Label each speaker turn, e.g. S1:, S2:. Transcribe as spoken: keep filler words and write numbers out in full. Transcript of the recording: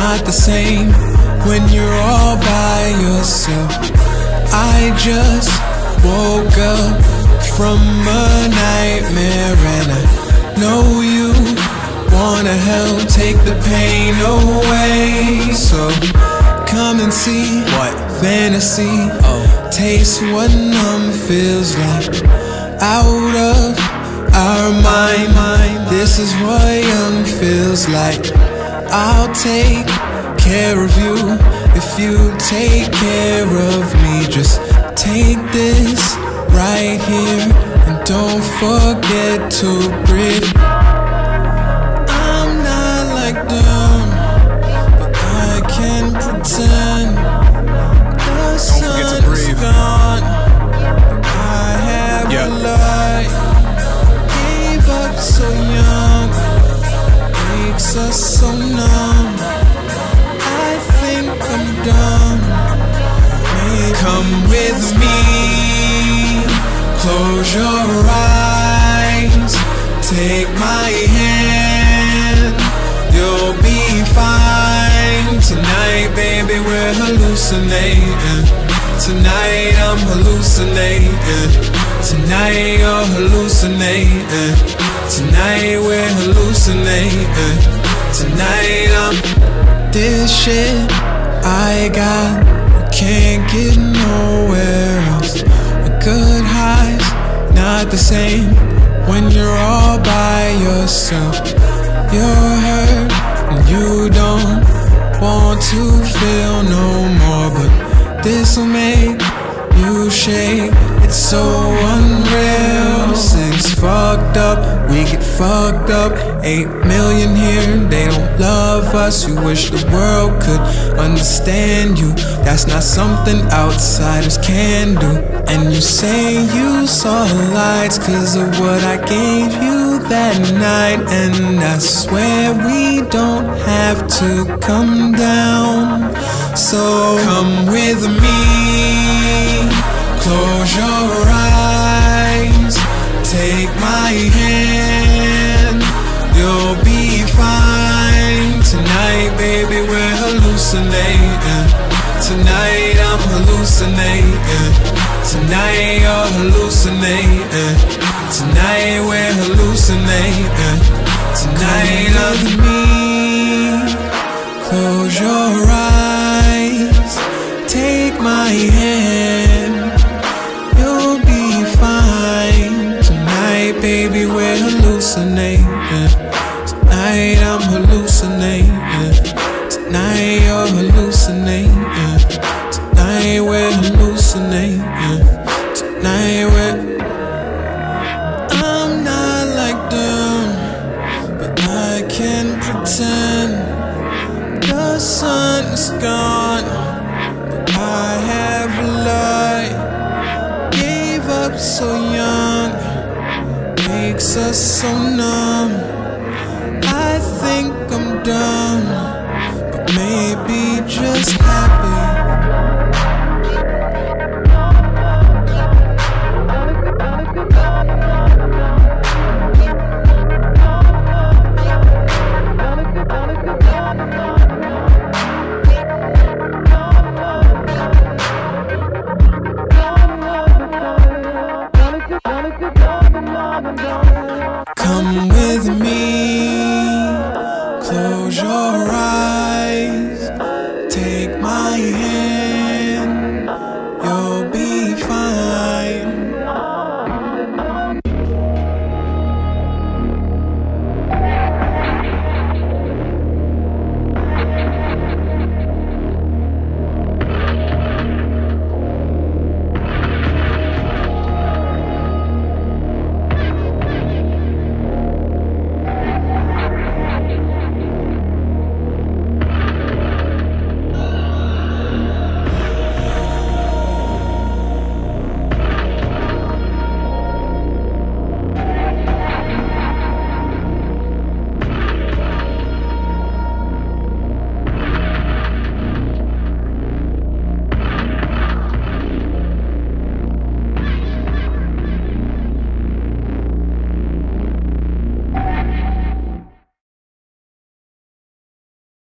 S1: not the same when you're all by yourself. I just woke up from a nightmare and I know you wanna help take the pain away. So come and see what fantasy, oh, taste what numb feels like. Out of our mind, this is what young feels like. I'll take care of you if you take care of me. Just take this right here and don't forget to breathe. I'm not like them, but I can pretend. The sun's gone, but I have yeah. a light. Gave up so young, makes us so numb. I think I'm done. Maybe come with me, close your eyes, take my hand, you'll be fine. Tonight, baby, we're hallucinating. Tonight, I'm hallucinating. Tonight, you're hallucinating. Tonight, we're hallucinating. Tonight, I'm this shit I got, can't get nowhere else. A good highs, not the same when you're all by yourself. You're hurt and you don't want to feel no more, but this'll make you shake. It's so unreal. Six fucked up, we get fucked up. Eight million here, they don't love us. You wish the world could understand you. That's not something outsiders can do. And you say you saw lights cause of what I gave you that night. And I swear we don't have to come down. So come with me, close your eyes, take my hand, you'll be fine. Tonight, baby, we're hallucinating. Tonight, I'm hallucinating. Tonight, you're hallucinating. Tonight, we're hallucinating. Tonight, I'm me, close your eyes, take my hand, you'll be fine. Tonight, baby, we're hallucinating. Tonight, I'm hallucinating. Tonight, you're hallucinating. Tonight, we're hallucinating. Tonight, we're I'm not like them, but I can pretend. The sun's gone, but I have a light. Gave up so young, makes us so numb. I think I'm done, but maybe just happy. Come with me, close your eyes.